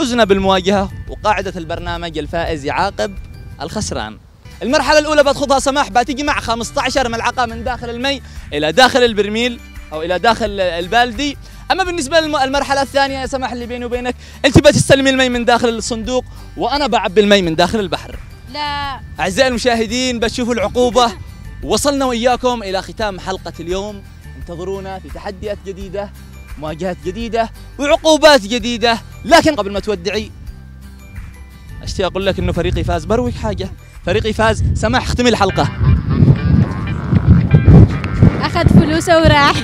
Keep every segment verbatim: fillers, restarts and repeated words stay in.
فزنا بالمواجهة، وقاعدة البرنامج الفائز يعاقب الخسران. المرحلة الأولى بتخوضها سماح، بتيجي مع خمسة عشر ملعقة من داخل المي إلى داخل البرميل أو إلى داخل البالدي. أما بالنسبة للمرحلة الثانية يا سماح اللي بيني وبينك، أنت بتستلمي المي من داخل الصندوق وأنا بعبي المي من داخل البحر. لا أعزائي المشاهدين بتشوفوا العقوبة. وصلنا وإياكم إلى ختام حلقة اليوم، انتظرونا في تحديات جديدة، مواجهات جديدة وعقوبات جديدة. لكن قبل ما تودعي اشتي اقول لك انه فريقي فاز. بروك حاجه، فريقي فاز. سماح اختمي الحلقه. اخذ فلوسه وراح.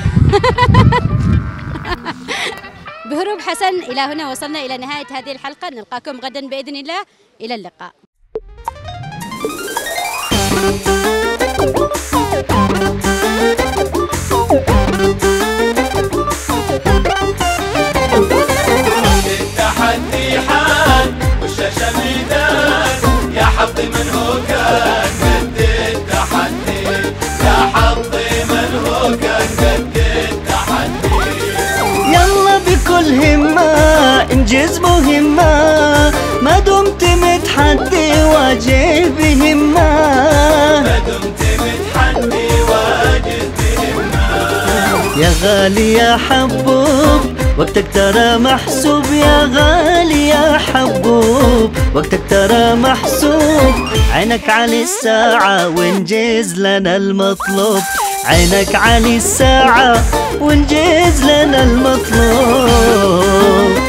بهروب حسن، الى هنا وصلنا الى نهايه هذه الحلقه، نلقاكم غدا باذن الله، الى اللقاء. التحدي حان والشاشة ميدان، يا حظي من هو كان قد التحدي، يا حظي من هو كان قد التحدي. يلا بكل همة انجز مهمة، ما دمت متحدي واجه بهمة، ما دمت متحدي واجه بهمة. يا غالي يا حبوب وقتك ترى محسوب، يا غالي يا حبوب وقتك ترى محسوب، عينك على الساعة وانجز لنا المطلوب، عينك على الساعة وانجز لنا المطلوب.